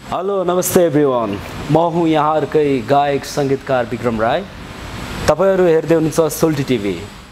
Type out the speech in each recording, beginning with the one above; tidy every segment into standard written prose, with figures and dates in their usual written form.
Hello नमस्ते everyone, म हुँ यहाँहरुकै गायक संगीतकार विक्रम राई। तपाईहरु हेर्दै हुनुहुन्छ सोल्टी टिभी।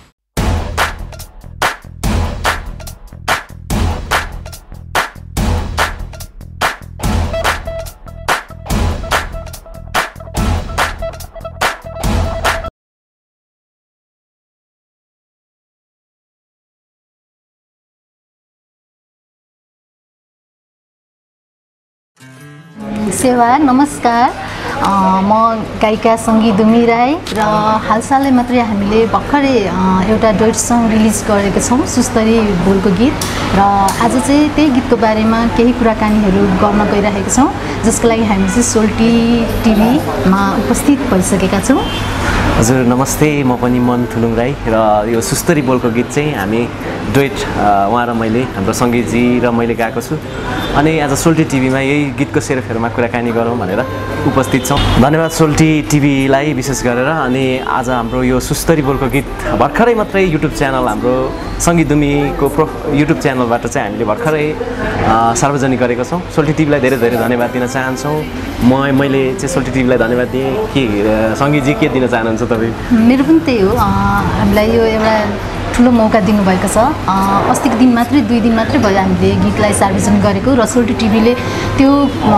सेवा नमस्कार, म गायिका संगी दुमी राई र हालसालै मात्रै हामीले भर्खरै एउटा डुएट सङ रिलिज गरेको छौँ, सुस्तरी बोलको गीत। र आज चाहिँ त्यही गीतको बारेमा केही कुराकानीहरू गर्न गइरहेका छौँ, जसको लागि हामी चाहिँ सोल्टी टिभीमा उपस्थित भइसकेका छौँ। हजुर नमस्ते, म पनि मन थुलुङ राई र यो सुस्तरी बोलको गीत चाहिँ हामी डुएट उहाँ र मैले, हाम्रो सङ्गीतजी र मैले गाएको छु। अनि आज सोल्टी टिभीमा यही गीतको सेरोफेरोमा कुराकानी गरौँ भनेर उपस्थित छौँ। धन्यवाद सोल्टी टिभीलाई विशेष गरेर। अनि आज हाम्रो यो सुस्तरी बोलको गीत भर्खरै मात्रै युट्युब च्यानल, हाम्रो संगी दुमीको युट्युब च्यानलबाट चाहिँ हामीले भर्खरै सार्वजनिक गरेको छौँ। सोल्टी टिभीलाई धेरै धेरै धन्यवाद दिन चाहन्छौँ। मैले चाहिँ सोल्टी टिभीलाई धन्यवाद दिएँ। के सङ्गीतजी के दिन चाहनुहुन्छ तपाईँ? मेरो पनि त्यही हो, हामीलाई यो एउटा ठुलो मौका दिनुभएको छ। अस्तिको दिन मात्रै 2 दिन मात्रै भयो हामीले गीतलाई सार्वजनिक गरेको, र सोल्टी टिभीले त्यो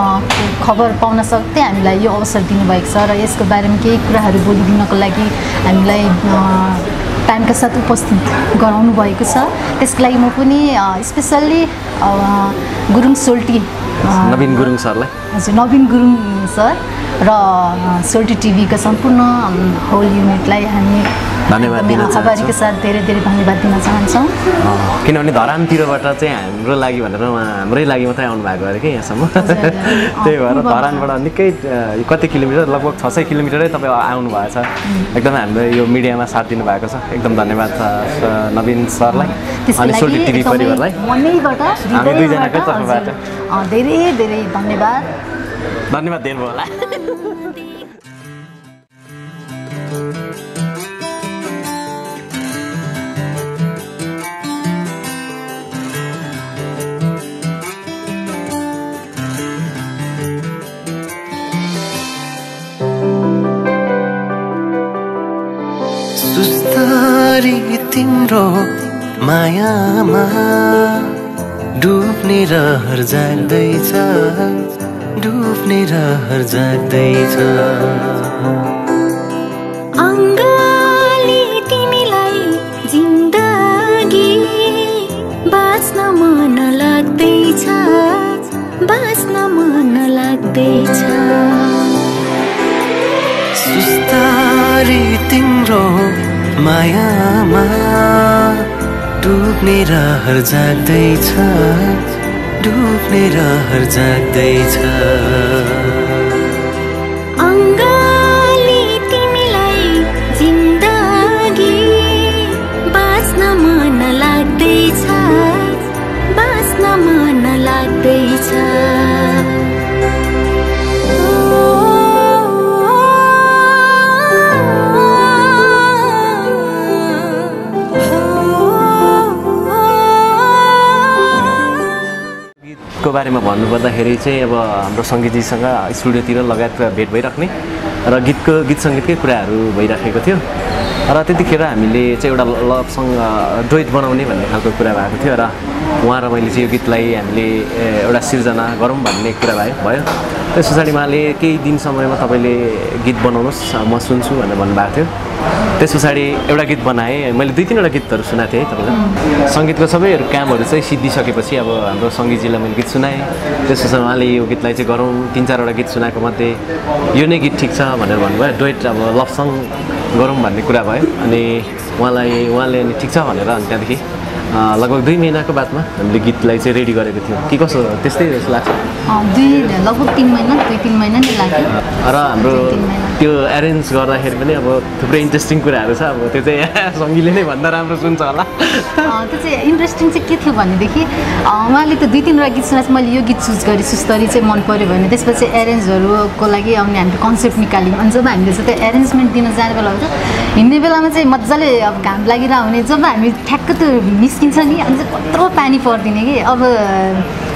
खबर पाउन सक्दै हामीलाई यो अवसर दिनुभएको छ। र यसको बारेमा केही कुराहरू बोलिदिनको लागि हामीलाई टाइमका साथ उपस्थित गराउनु भएको छ। त्यसको लागि म पनि स्पेसल्ली गुरुङ सोल्टी नवीन गुरुङ सरलाई, हजुर नवीन गुरुङ सर र सोल्टी टिभीको सम्पूर्ण होल युनिटलाई हामी धन्यवाद दिन आभारीको साथ धेरै धेरै धन्यवाद दिन चाहन्छौँ। किनभने धरानतिरबाट चाहिँ हाम्रो लागि भनेर हाम्रै लागि मात्रै आउनु भएको अरे कि यहाँसम्म। त्यही भएर धरानबाट निकै कति किलोमिटर, लगभग 600 किलोमिटरै तपाईँ आउनु भएको छ। एकदम हाम्रो यो मिडियामा साथ दिनुभएको छ, एकदम धन्यवाद नवीन सरलाई अनि सोल्टी टिभी परिवारलाई मनैबाट हामी दुईजनाकै तर्फबाट धेरै धेरै धन्यवाद दिनु होला। सुस्तारी तिम्रो मायामा डुब्ने रहर जाग्दैछ, डुब्ने रहर जाग्दैछ। अङ्गाली तिमीलाई जिन्दगी बाँच्न मन लाग्दैछ, बाँच्न मन लाग्दैछ। सुस्तारी तिम्रो मायामा डुब्ने रहर जाग्दैछ, डुब्ने रहर जाग्दैछ। अङ्गाली तिमीलाई जिन्दगी बाँच्न मन लाग्दैछ, बाँच्न मन लाग्दैछ। को बारेमा भन्नुपर्दाखेरि चाहिँ अब हाम्रो सङ्गीतजीसँग स्टुडियोतिर लगायत भेट भइराख्ने र गीत सङ्गीतकै कुराहरू भइराखेको थियो। र त्यतिखेर हामीले चाहिँ एउटा लभ सङ डुएट बनाउने भन्ने खालको कुरा भएको थियो र उहाँ र मैले चाहिँ यो गीतलाई हामीले एउटा सिर्जना गरौँ भन्ने कुरा भयो। त्यस पछाडि उहाँले केही दिन समयमा तपाईँले गीत बनाउनुहोस्, म सुन्छु भनेर भन्नुभएको थियो। त्यस पछाडि एउटा गीत बनाएँ, मैले 2-3वटा गीतहरू सुनाएको थिएँ है तपाईँलाई। सङ्गीतको सबैहरू कामहरू चाहिँ सिद्धिसकेपछि अब हाम्रो सङ्गीतजीलाई मैले गीत सुनाएँ। त्यस पछाडि उहाँले यो गीतलाई चाहिँ गरौँ, 3-4वटा गीत सुनाएको मध्ये यो नै गीत ठिक छ भनेर भन्नुभयो। डुएट अब लभ सङ गरौँ भन्ने कुरा भयो। अनि उहाँले अनि ठिक छ भनेर अनि त्यहाँदेखि लगभग 2 महिनाको बादमा हामीले गीतलाई चाहिँ रेडी गरेको थियौँ। के कसो त्यस्तै जस्तो लाग्छ? लगभग 2-3 महिना नै लाग्यो। र हाम्रो त्यो एरेन्ज गर्दाखेरि पनि अब थुप्रै इन्ट्रेस्टिङ कुराहरू छ। अब त्यो चाहिँ सङ्गीले नै भन्दा राम्रो सुन्छ होला। त्यो चाहिँ इन्ट्रेस्टिङ चाहिँ के थियो भनेदेखि उहाँले त 2-3वटा गीत सुनाएपछि मैले यो गीत चुज गरेँ, सुस्तरी चाहिँ मन पऱ्यो भने त्यसपछि एरेन्जहरूको लागि आउने हामीले कन्सेप्ट निकाल्यौँ। अनि जब हामीले चाहिँ त्यो एरेन्जमेन्ट दिन जाने बेला हुन्छ, हिँड्ने बेलामा चाहिँ मजाले अब घाम लागिरहेको हुने, जब हामी ठ्याक्क त्यो निस्किन्छ नि अनि चाहिँ कत्रो पानी परिदिने कि अब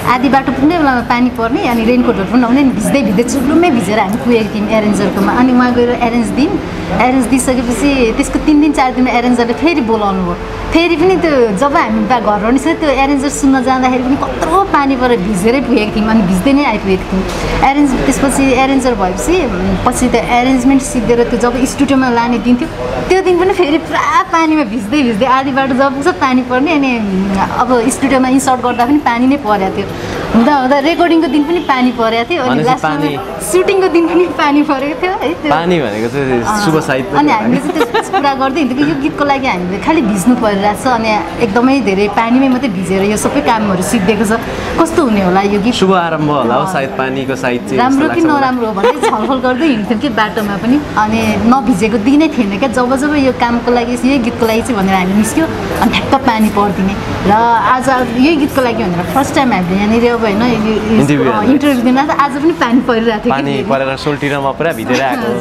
आधी बाटो पुग्ने बेलामा पानी पर्ने अनि रेनकोटहरू पनि नहुने भिज्दै भिज्दै चुप्लुमै भिजेर हामी पुगेको थियौँ एरेन्जरकोमा अनि उहाँ गएर एरेन्ज दिइसकेपछि त्यसको 3 दिन 4 दिनमा एरेन्जरले फेरि बोलाउनु भयो फेरि पनि त्यो जब हामी घर निस्क्यो त्यो एरेन्जर सुन्न जाँदाखेरि पनि कत्रो पानी परेर भिजेरै पुगेको थियौँ अनि भिज्दै नै आइपुगेको थियौँ त्यसपछि एरेन्जर भएपछि पछि त्यो एरेन्जमेन्ट सिक्देर त्यो जब स्टुडियोमा लाने दिन थियो त्यो दिन पनि फेरि पुरा पानीमा भिज्दै आधी बाटो जब पुग्छ पानी पर्ने अनि अब स्टुडियोमा इन्सर्ट गर्दा पनि पानी नै परेको थियो हुँदा रेकर्डिङको दिन पनि पानी परेको थियो अनि लास्टमा सुटिङको दिन पनि पानी परेको थियो है पानी भनेको चाहिँ शुभ साइड अनि हामीले चाहिँ त्यसपछि कुरा गर्दै हिँड्थ्यौँ कि यो गीतको लागि हामीले खालि भिज्नु परिरहेको छ अनि एकदमै धेरै पानीमै मात्रै भिजेर यो सबै कामहरू सिक्दिएको छ कस्तो हुने होला यो गीत शुभ आरम्भ होला हो सायद पानीको साइड चाहिँ राम्रो कि नराम्रो हो भन्दै छलफल गर्दै हिँड्थ्यौँ कि बाटोमा पनि अनि नभिजेको दिनै थिएन क्या जब यो कामको लागि यही गीतको लागि चाहिँ भनेर हामी निस्क्यो अनि ठ्याक्क पानी परिदिने र आज यही गीतको लागि भनेर फर्स्ट टाइम हामीले यहाँनिर अब होइन इन्टरभ्यू दिन आज पनि पानी परिरहेको थियो पानी परेर सोल्टिरमा पुरा भिजेर आएको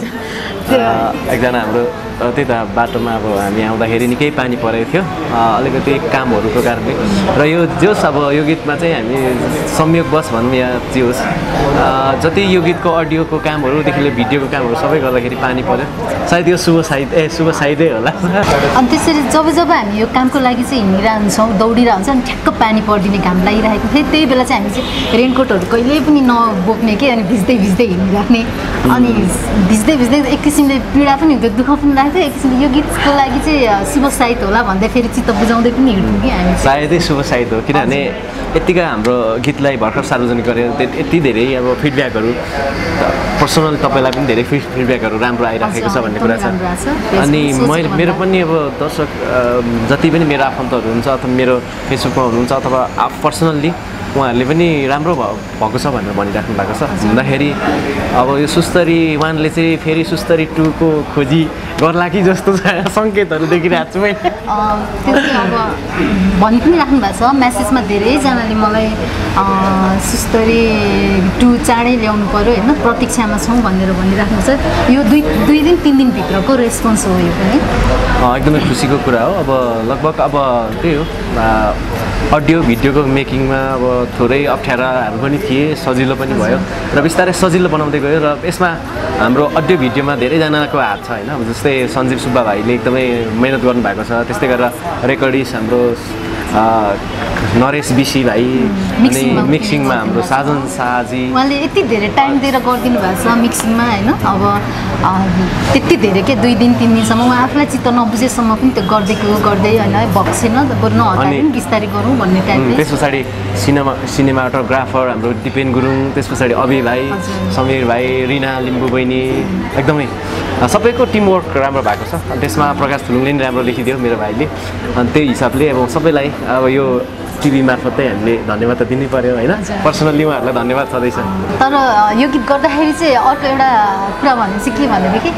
एकजना हाम्रो त्यही त बाटोमा अब हामी आउँदाखेरि निकै पानी परेको थियो अलिकति कामहरूको कारणले र यो जोस् अब यो गीतमा चाहिँ हामी संयोगवश भनौँ या जे होस् जति यो गीतको अडियोको कामहरूदेखि लिएर भिडियोको कामहरू सबै गर्दाखेरि पानी पर्यो सायद यो शुभ साइडै होला अनि त्यसरी जब हामी यो कामको लागि चाहिँ हिँडिरहेको हुन्छौँ दौडिरहेको हुन्छ अनि ठ्याक्क पानी परिदिने घाम लागिरहेको फेरि त्यही बेला चाहिँ हामी चाहिँ रेनकोटहरू कहिल्यै पनि नबोक्ने कि अनि भिज्दै हिँडिराख्ने अनि भिज्दै एक किसिमले पीडा पनि हुन्थ्यो दुःख पनि लाग्थ्यो एक किसिमले यो गीतको लागि चाहिँ शुभ साइड होला भन्दा फेरि चित्त बुझाउँदै पनि हिँड्थ्यौँ कि हामी सायदै शुभ साइड हो किनभने यतिका हाम्रो गीतलाई भर्खर सार्वजनिक गरेर यति धेरै अब फिडब्याकहरू पर्सनल तपाईँलाई पनि धेरै फिडब्याकहरू राम्रो आइराखेको छ भन्ने कुरा छ अनि मेरो पनि अब दर्शक जति पनि मेरो आफन्तहरू हुन्छ अथवा मेरो फेसबुकमा हुनुहुन्छ अथवा पर्सनल्ली उहाँहरूले पनि राम्रो भएको छ भनेर भनिराख्नु भएको छ हुँदाखेरि अब यो सुस्तरी 1ले चाहिँ फेरि सुस्तरी 2 को खोजी गर्ला कि जस्तो सङ्केतहरू देखिरहेको छु मैले त्यो चाहिँ अब भनि पनि राख्नु भएको छ मेसेजमा धेरैजनाले मलाई सुस्तरी 2 चाँडै ल्याउनु पऱ्यो होइन प्रतीक्षामा छौँ भनेर भनिराख्नु छ यो 2 दिन 3 दिनभित्रको रेस्पोन्स हो यो पनि एकदमै खुसीको कुरा हो अब लगभग अब त्यही हो अडियो भिडियोको मेकिङमा अब थोरै अप्ठ्याराहरू पनि थिए सजिलो पनि भयो र बिस्तारै सजिलो बनाउँदै गयो र यसमा हाम्रो अडियो भिडियोमा धेरैजनाको हात छ होइन जस्तै सञ्जीव सुब्बा भाइले एकदमै मेहनत गर्नुभएको छ त्यस्तै गरेर रेकर्डिस्ट हाम्रो नरेश बिसी भाइ अनि मिक्सिङमा हाम्रो साजन शाहजी उहाँले यति धेरै टाइम दिएर गरिदिनु भएको छ मिक्सिङमा होइन अब त्यति धेरै के 2 दिन 3 दिनसम्म उहाँ आफूलाई चित्त नबुझेसम्म पनि त्यो गर्दै होइन भएको छैन बरु नहटाएर पनि बिस्तारै गरौँ भन्ने टाइपले त्यस पछाडि सिनेमाटोग्राफर हाम्रो दिपेन गुरुङ त्यस पछाडि अभि भाइ समीर भाइ रिना लिम्बू बहिनी एकदमै सबैको टिमवर्क राम्रो भएको छ त्यसमा प्रकाश थुलुङले नि राम्रो लेखिदियो मेरो भाइले अनि त्यही हिसाबले अब सबैलाई अब यो टिभी मार्फतै हामीले धन्यवाद त दिनै पर्यो होइन पर्सनल्ली उहाँहरूलाई धन्यवाद छँदैछ तर यो गीत गर्दाखेरि चाहिँ अर्को एउटा कुरा भने चाहिँ के भनेदेखि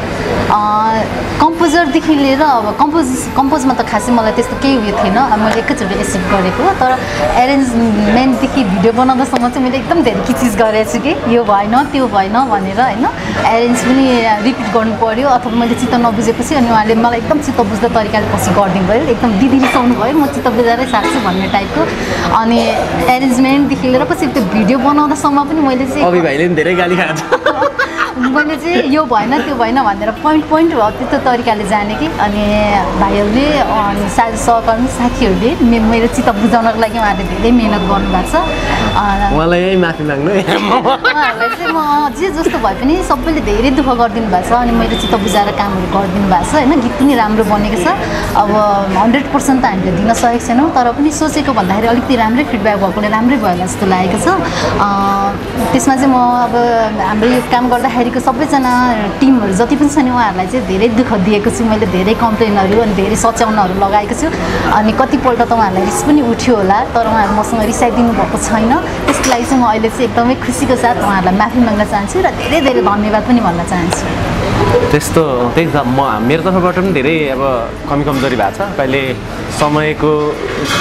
कम्पोजरदेखि लिएर अब कम्पोजमा त खासै मलाई त्यस्तो केही उयो थिएन मैले एकैचोटि एक्सेप्ट गरेको तर एरेन्जमेन्टदेखि भिडियो बनाउँदासम्म चाहिँ मैले एकदम धेरै किचिज गरेको छु कि यो भएन त्यो भएन भनेर होइन एरेन्ज पनि रिपिट गर्नु पर्यो अथवा मैले चित्त नबुझेपछि अनि उहाँले मलाई एकदम चित्त बुझ्दो तरिकाले पछि गरिदिनु भयो एकदम दिदी रिसाउनु भयो म चित्त बुझाएरै साक्छु भन्ने टाइपको अनि एरेन्जमेन्टदेखि लिएर पछि त्यो भिडियो बनाउँदासम्म पनि मैले चाहिँ अभि भाइले पनि धेरै गाली खान्छ मैले चाहिँ यो भएन त्यो भएन भनेर पोइन्ट हो त्यस्तो तरिकाले जाने कि अनि भाइहरूले अनि सहकर्मी साथीहरूले मेरो चित्त बुझाउनको लागि उहाँहरूले धेरै मिहिनेत गर्नुभएको छ उहाँलाई यही माफी माग्नु उहाँहरूलाई चाहिँ म जे जस्तो भए पनि सबैले धेरै दुःख गरिदिनु भएको छ अनि मैले चित्त बुझाएर कामहरू गरिदिनु भएको छ होइन गीत पनि राम्रो बनेको छ अब 100% त हामीले दिन सकेको छैनौँ तर पनि सोचेको भन्दाखेरि अलिकति राम्रै फिडब्याक भएकोले राम्रै भयो होला जस्तो लागेको छ त्यसमा चाहिँ म अब हाम्रो यो काम गर्दाखेरिको सबैजना टिमहरू जति पनि छ नि उहाँहरूलाई चाहिँ धेरै दुःख दिएको छु मैले धेरै कम्प्लेनहरू अनि धेरै सच्याउनहरू लगाएको छु अनि कतिपल्ट त उहाँहरूलाई रिस पनि उठ्यो होला तर उहाँहरू मसँग रिसाइदिनु भएको छैन त्यसको लागि चाहिँ म अहिले चाहिँ एकदमै खुसीको साथ उहाँहरूलाई माफी माग्न चाहन्छु र धेरै धेरै धन्यवाद पनि भन्न चाहन्छु त्यस्तो त्यही त मेरो तर्फबाट पनि धेरै अब कमी कमजोरी भएको छ कहिले समयको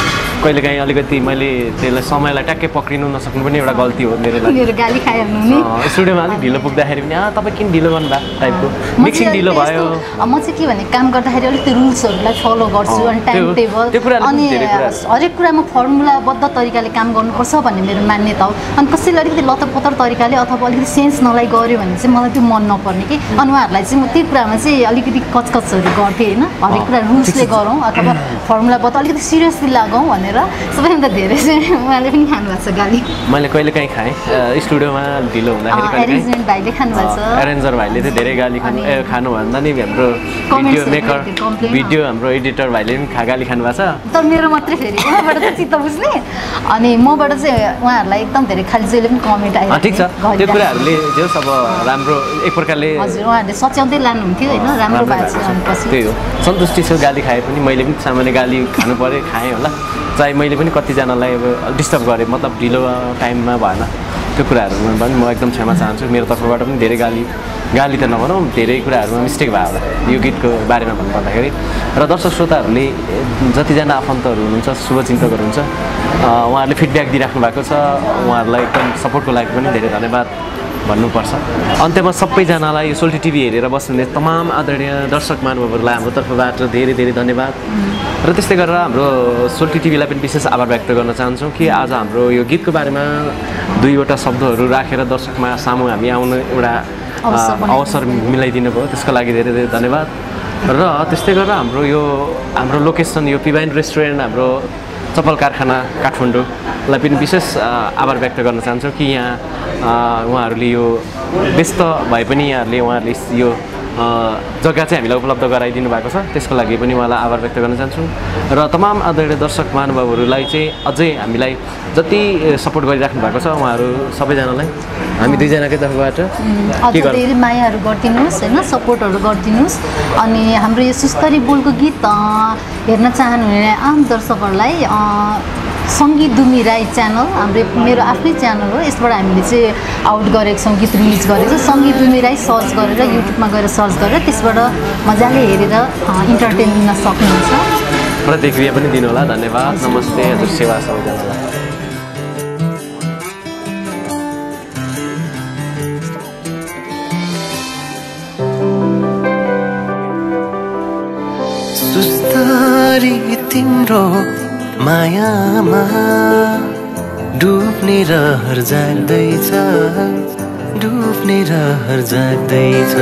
कहिलेकाहीँ अलिकति मैले त्यसलाई समयलाई ट्याक्कै पक्रिनु नसक्नु पनि एउटा गल्ती हो मेरो लागि। मेरो गाली खाइहाल्नु नि स्टुडियोमा अलिक ढिलो पुग्दाखेरि पनि तपाईँ किन ढिलो गर्नुभयो टाइपको मिक्सिङ ढिलो भयो। म चाहिँ के भने काम गर्दाखेरि अलिक त्यो रुल्सहरूलाई फलो गर्छु अनि टाइम टेबल अनि हरेक कुरामा फर्मुलाबद्ध तरिकाले काम गर्नुपर्छ भन्ने मेरो मान्यता हो। अनि कसैले अलिकति लतरपतर तरिकाले अथवा अलिकति सेन्स नलाई गर्यो भने चाहिँ मलाई त्यो मन नपर्ने कि अनि उहाँहरूलाई चाहिँ म त्यो कुरामा चाहिँ अलिकति कचकचहरू गर्थेँ होइन। हरेक कुरा रुल्सले गरौँ अथवा फर्मुलाबद्ध अलिकति सिरियसली लागौँ भनेर सबैभन्दा धेरै चाहिँ उहाँले पनि खानुभएको छ गाली। मैले कहिलेकाहीँ खाएँ स्टुडियोमा ढिलो हुँदाखेरि एरेन्जमेन्ट भाइले खानुभएको छ। एरेन्जर भाइले चाहिँ धेरै गाली खानुभन्दा नि हाम्रो भिडियो मेकर भिडियो हाम्रो एडिटर भाइले पनि गाली खानुभएको छ। तर मेरो मात्रै फेरि उहाँबाट चाहिँ चित्त बुझ्ने अनि मबाट चाहिँ उहाँहरूलाई एकदम धेरै खालि जहिले पनि कमेन्ट आयो। ठिक छ त्यो कुराहरूले जो अब राम्रो एक प्रकारले हजुर उहाँहरूले सच्याउँदै लानुहुन्थ्यो होइन राम्रो भएको छ। त्यही हो सन्तुष्टि छु गाली खाए पनि मैले पनि सामान्य गाली खानु पऱ्यो खाएँ होला चाहे मैले पनि कतिजनालाई अब डिस्टर्ब गरेँ मतलब ढिलो टाइममा भएन त्यो कुराहरूमा पनि म एकदम क्षमा चाहन्छु। मेरो तर्फबाट पनि धेरै गाली त नभनौँ धेरै कुराहरूमा मिस्टेक भयो होला यो गीतको बारेमा भन्नुपर्दाखेरि। र दर्शक श्रोताहरूले जतिजना आफन्तहरू हुनुहुन्छ शुभचिन्तकहरू हुन्छ उहाँहरूले फिडब्याक दिइराख्नु भएको छ उहाँहरूलाई एकदम सपोर्टको लागि पनि धेरै धन्यवाद भन्नुपर्छ। अन्त्यमा सबैजनालाई यो सोल्टी टिभी हेरेर बस्नुहुने तमाम आदरणीय दर्शक महानुभावहरूलाई हाम्रो तर्फबाट धेरै धेरै धन्यवाद। र त्यस्तै गरेर हाम्रो सोल्टी टिभीलाई पनि विशेष आभार व्यक्त गर्न चाहन्छौँ कि आज हाम्रो यो गीतको बारेमा दुईवटा शब्दहरू राखेर दर्शकमा सामु हामी आउनु एउटा अवसर मिलाइदिनु भयो त्यसको लागि धेरै धेरै धन्यवाद। र त्यस्तै गरेर हाम्रो लोकेसन यो पिवाइन रेस्टुरेन्ट हाम्रो चपल कारखाना काठमाडौँलाई पनि विशेष आभार व्यक्त गर्न चाहन्छु कि यहाँ उहाँहरूले यो व्यस्त भए पनि उहाँहरूले यो जग्गा चाहिँ हामीलाई उपलब्ध गराइदिनु भएको छ त्यसको लागि पनि उहाँलाई आभार व्यक्त गर्न चाहन्छु। र तमाम आदरणीय दर्शक महानुभावहरूलाई चाहिँ अझै हामीलाई जति सपोर्ट गरिराख्नु भएको छ उहाँहरू सबैजनालाई हामी दुईजनाकै तर्फबाट धेरै मायाहरू गरिदिनुहोस् होइन सपोर्टहरू गरिदिनुहोस्। अनि हाम्रो यो सुस्तरी बोलको गीत हेर्न चाहनुहुने आम दर्शकहरूलाई सङ्गी दुमी राई च्यानल मेरो आफ्नै च्यानल हो यसबाट हामीले चाहिँ आउट गरेको छौँ गीत रिलिज गरेको छ। सङ्गी दुमी राई सर्च गरेर युट्युबमा गएर सर्च गरेर त्यसबाट मजाले हेरेर इन्टरटेन लिन सक्नुहुन्छ। प्रतिक्रिया पनि दिनु होला धन्यवाद नमस्ते हजुर सेवा सबैजनालाई। सुस्तारी तिम्रो मायामा डुब्ने रहर जाग्दैछ डुब्ने रहर जाग्दैछ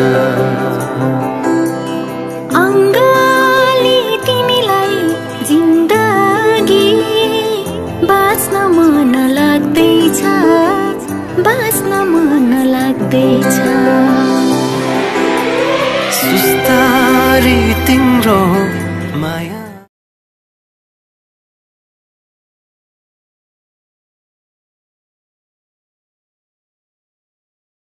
अङ्गाली तिमीलाई जिन्दगी बाँच्न मन लाग्दैछ बाँच्न मन लाग्दैछ सुस्तारी तिम्रो